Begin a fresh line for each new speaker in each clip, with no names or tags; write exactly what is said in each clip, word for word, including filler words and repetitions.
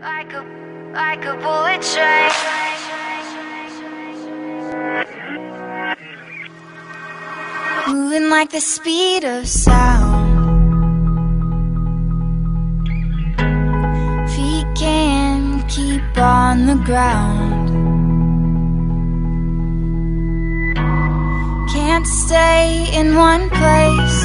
Like a, like a bullet train. Moving like the speed of sound. Feet can't keep on the ground. Can't stay in one place.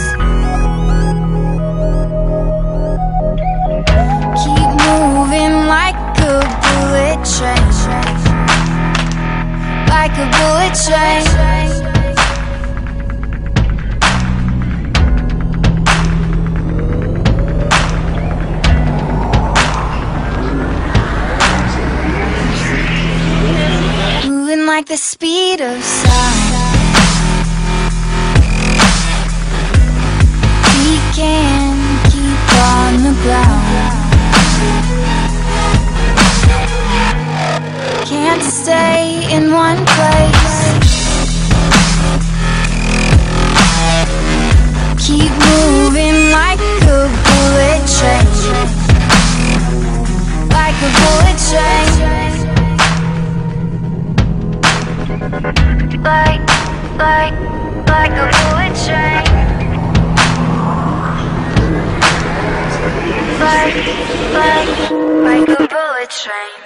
Keep moving like a bullet train. Like a bullet train. Moving like the speed of sound. We can keep on the ground. Can't stay in one place. Keep moving like a bullet train. Like a bullet train. Like, like, like a bullet train. Like, like, like a bullet train.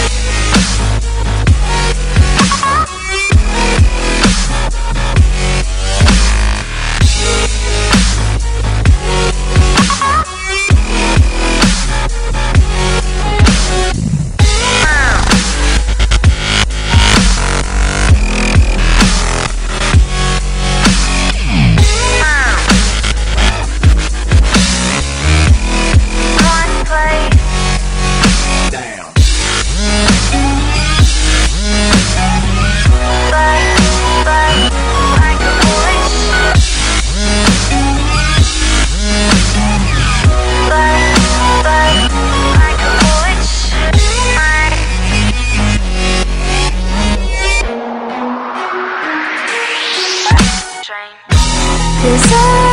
Cause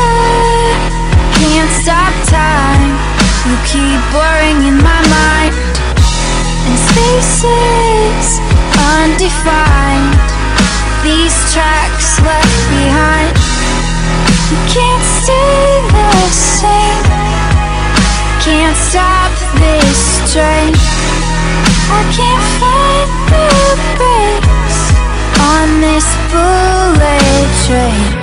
I can't stop time. You keep blurring in my mind, and spaces undefined. These tracks left behind. You can't stay the same. Can't stop this train. I can't find the brakes on this bullet train.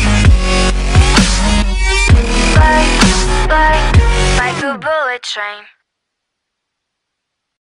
Train.